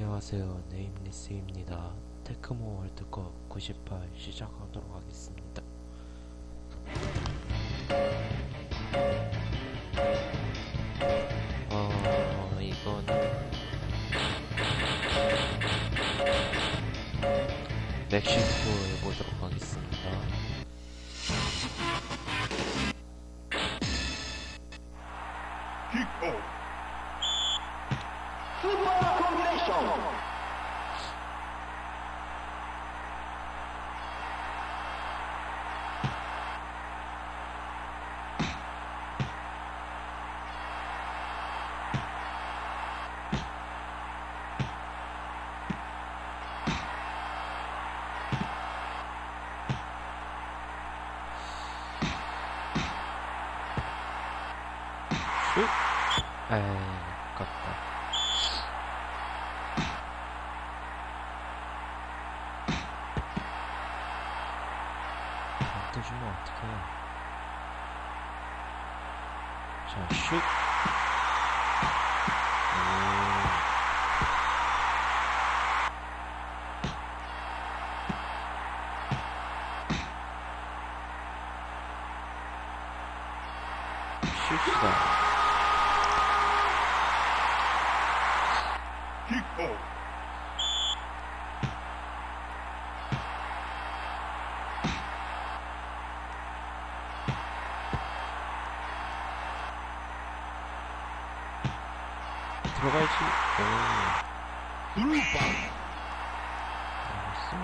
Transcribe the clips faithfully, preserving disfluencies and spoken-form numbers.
안녕하세요. 네임리스입니다. 테크모 월드컵 구십팔 시작하도록 하겠습니다. 어... 이거는 멕시코 해보도록 하겠습니다. Super combination. 슛! 에이, 아깝다. 안 떠주면 어떡해. 자, 슛! 오. 슛이다. 들어가야지. 오. 알았어.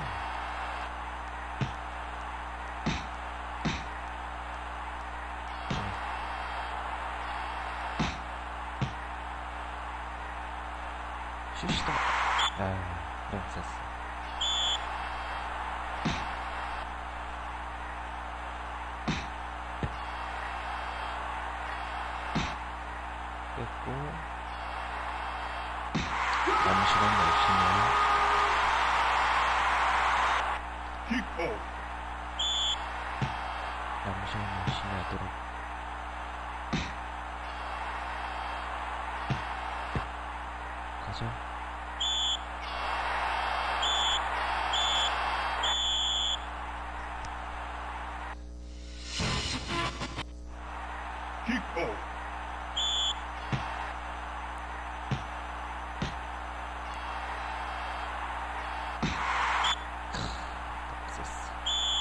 슛이다. 아, 너무 셌어. 뺐고 남은 시간 열심히 남은 시간 열심히 하도록. 가자. 없었어.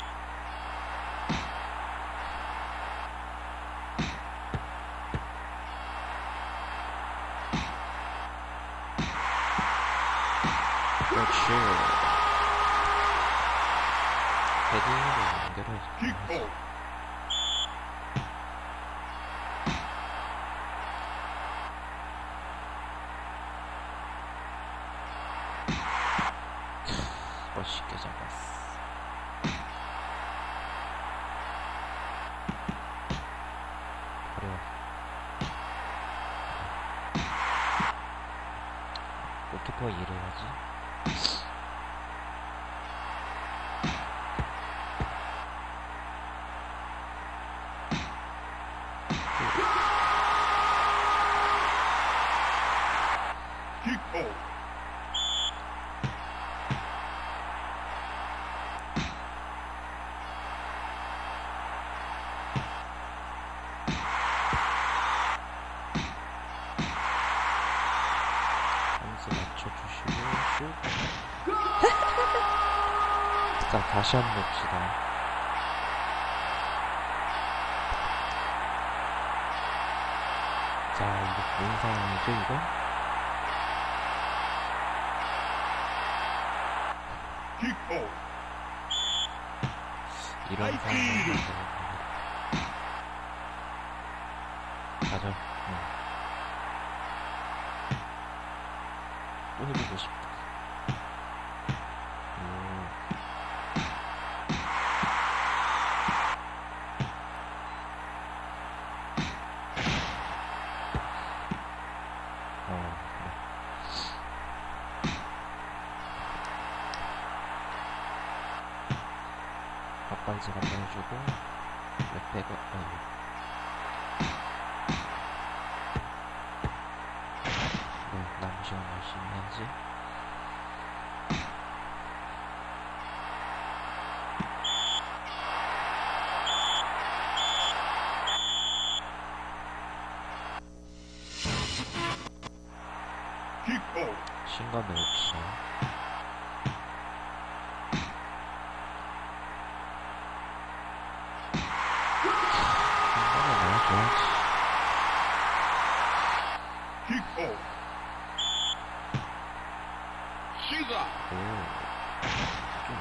그렇지. 헤딩으로 연결해줘. 멋있게 잡았어. 어려워. 골키퍼 일해야지. 맞춰주시고 슛. 자, 다시 한번 봅시다. 자, 이거 뭔 상황이죠, 이거? 이런 상황이 가자. 응. 또 해보고 싶다. 오. 어, 그래. 앞발질 한번 해주고, 랩백을, 어, 네, 남은 시간 열심히 해야지. 신간 내봅시다. 신간을 내줘야지. 오. 좀,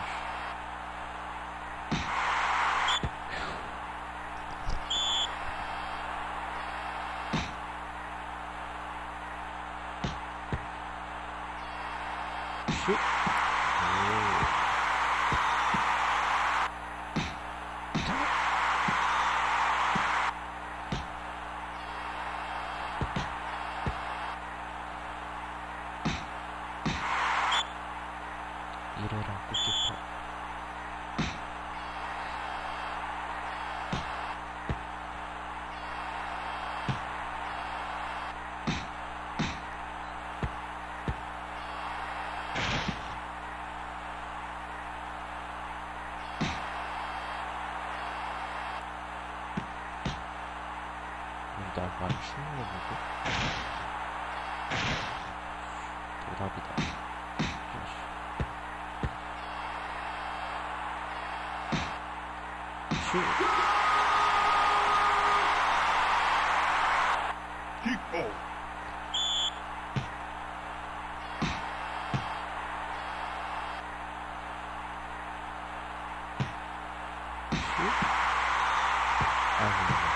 슛! 오. 자. 이래라 골키퍼. 날 맞추는 거 보고 도답이다. 슛! 슛? 아이고.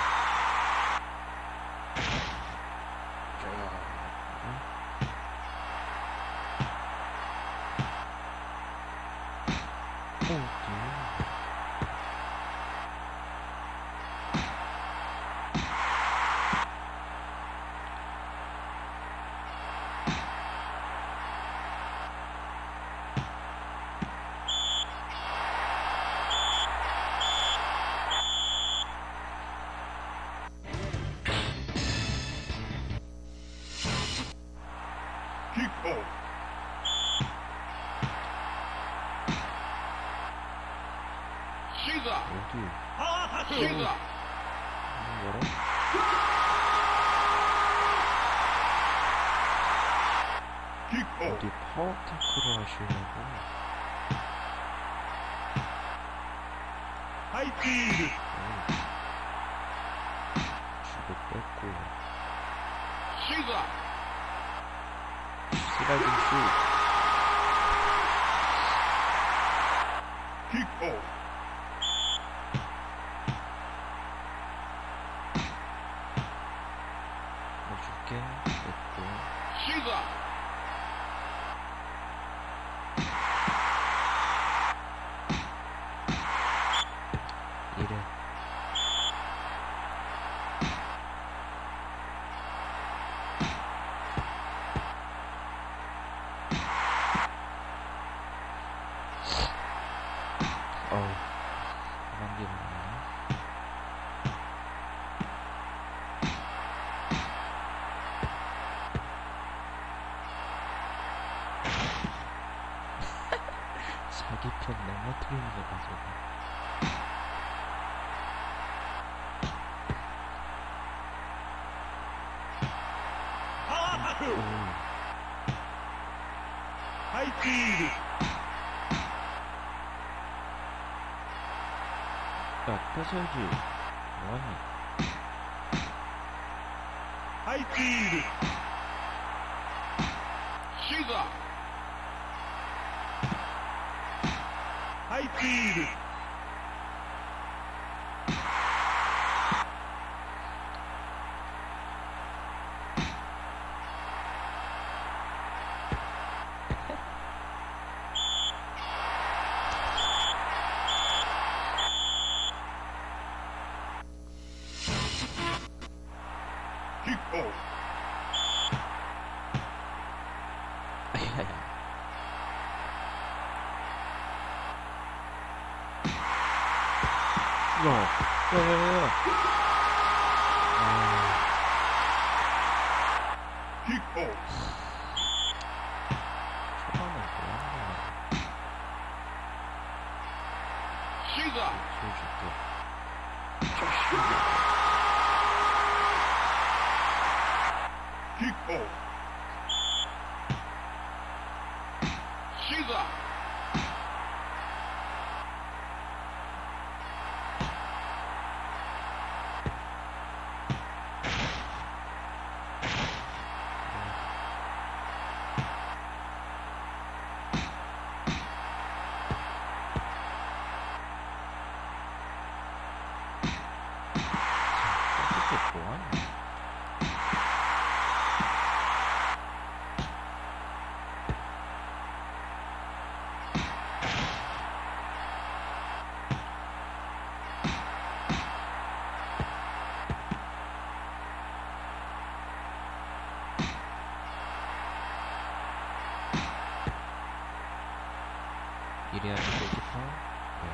어디? 뭐라? 어디 파워 테크를 하시려고? 주고 뺐고 슬라이딩 슛. 넣어줄게. 뺐고 이래. 어우, 그만 게 많네. 자기 편 넘어뜨리는 거 가지고. 야, 뺏어야지. 뭐하니? 아야야. 야, 야야야. 아, 초반에 뭐하냐. 보여줄게. 이래야지 골키퍼. 네.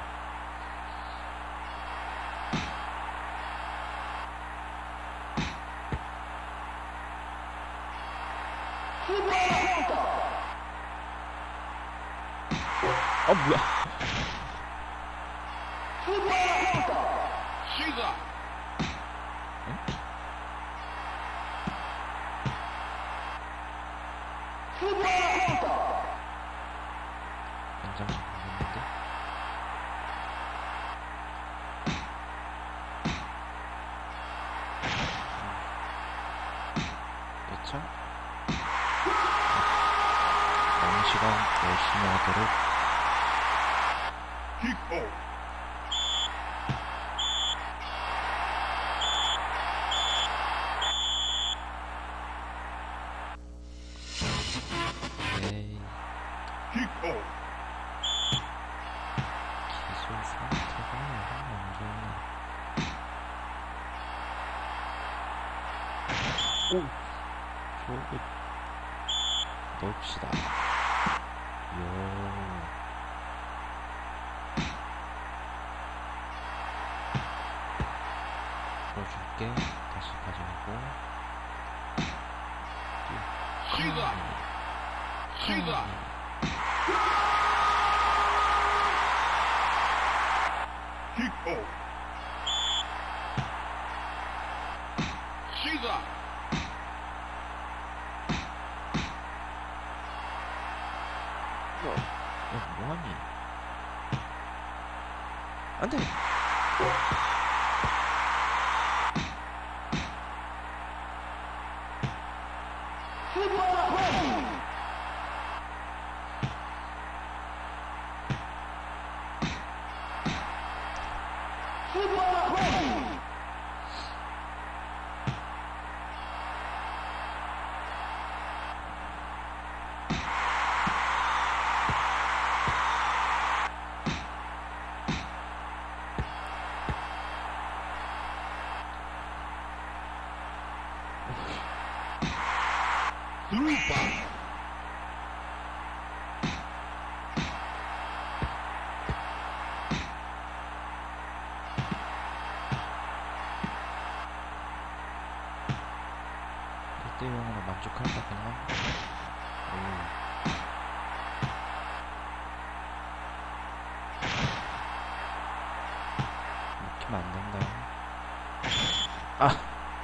아 뭐야? 시작. 연장 잡았는데. 예차. 남은 시간 열심히 하도록. 킥오. 에이, 킥오. 기술 상태가 너무 안 좋네. 오! 저거 넣읍시다. 요. 풀어줄게. 다시 가져가고. 시작. 시작. 킥오. 시작. 야, 뭐하니? 안 돼! 드루파. 일 대 영으로 만족할까 그냥? 오. 이렇게면 안 된다. 아!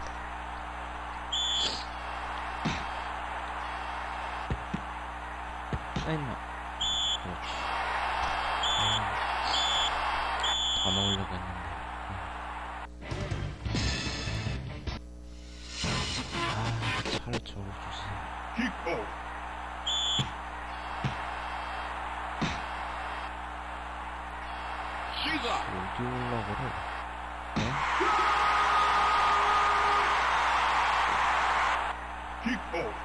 아, 임마. 그렇지. 아, 다 넣으려고 했는데. 아, 차를 저를 주세요. 킥오. 시작. 어디 올라가래? 어? 킥오.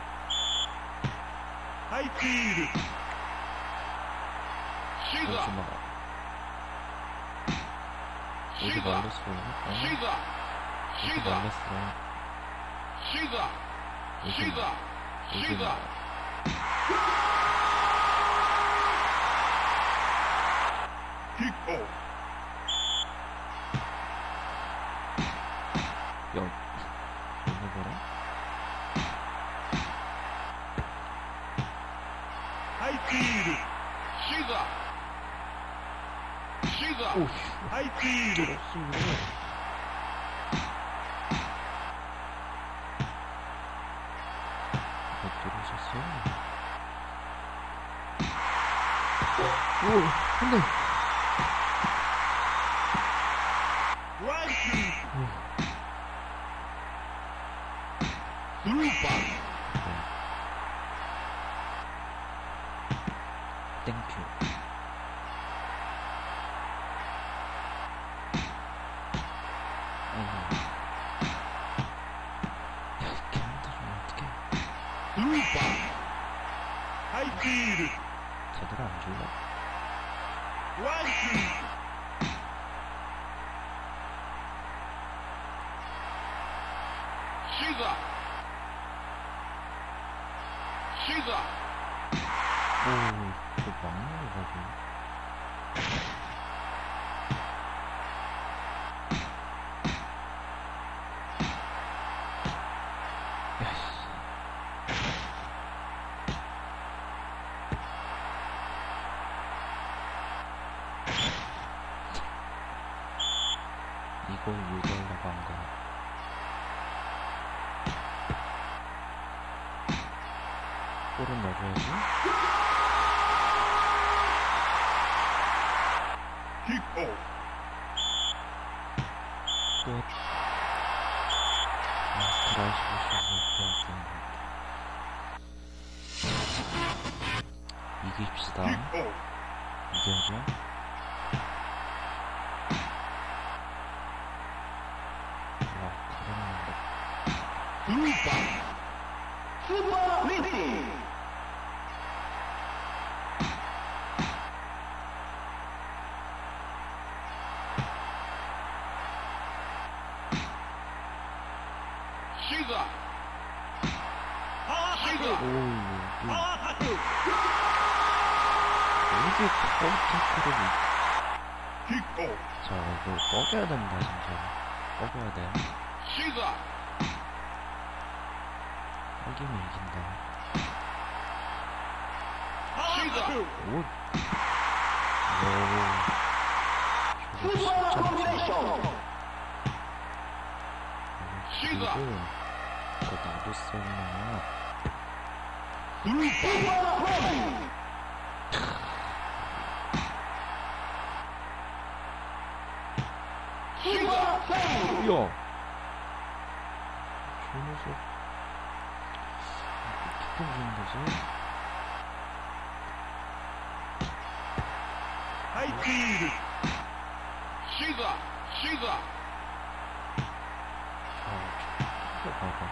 하이티드. 어디 시작. 막아? 어디 시작. 말렸어? 어? 시작. 어디 시작. 말렸어? 시작. 어디 시작. 어디 시작. 말렸어? 킥오. 야, 이거 봐라. 하이티드. 시작. 시작. 오우, 하이티드. 없으면 못 들으셨어요? 오, 안 돼! 라이트. 드루파. 땡큐. 아니. 야, 이렇게 안 들으면 어떡해. 드루파. 하이티드. 제대로 안 줄래? 라이트. 시작. 시작. 오, 저 막는 거 여기. 이걸 유도하려고 한 거야. 골은 넣어줘야지. Kick off. 끝. 아, 드라이브 슛을 이깁시다. Kick off. 이겨야죠. 와, 가려는데. Blue bar. Super Meeting. Shiga. 오, Shiga. 이거. 이게 카운터크를. Kick off. 자, 이거 꺾여야 됩니다, 진짜. 꺾여야 돼. Shiga. 꺾이면 이긴다. Shiga. 오. 오. 저거 Super 진짜 잘해. Combination. 이거 이거 나도 쏘나. Blue bar. Super Home. Super Save. 야. 저 녀석. 어떻게 주는 거지? High field. Shiga. Shiga. 아, 저 봐봐.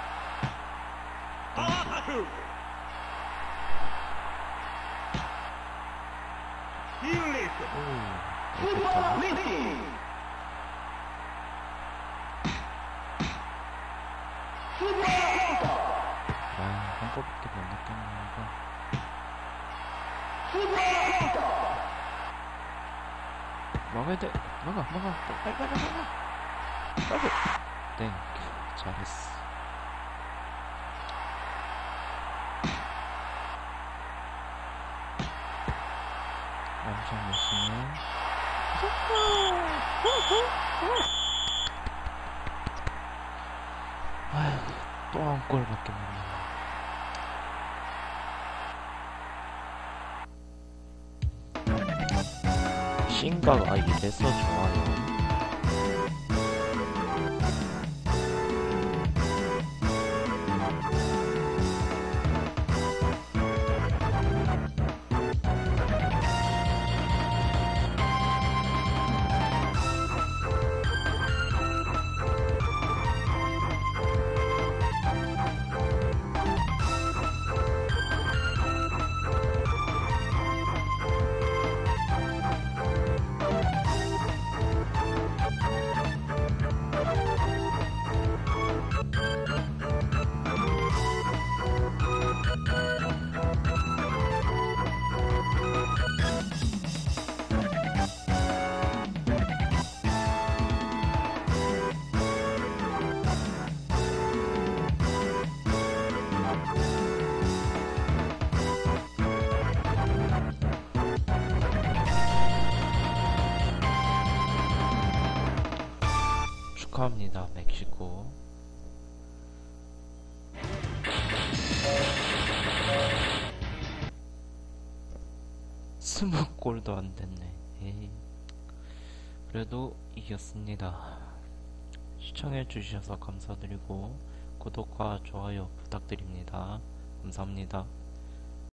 Heal 오. Super Meeting. Super Counter. 아, 한 번밖에 못 넣겠네, 이거. Super Counter. 막아야 돼. 막아, 막아. 빨리, 빨리, 빨리, 빨리. 빨리. 땡. 잘했어. 엄청 열심히 해. 아휴, 또 한 골밖에 못 넣네. 신가가 이래서 좋아요. 축하합니다, 멕시코. 스무 골도 안 됐네. 에이. 그래도 이겼습니다. 시청해주셔서 감사드리고 구독과 좋아요 부탁드립니다. 감사합니다.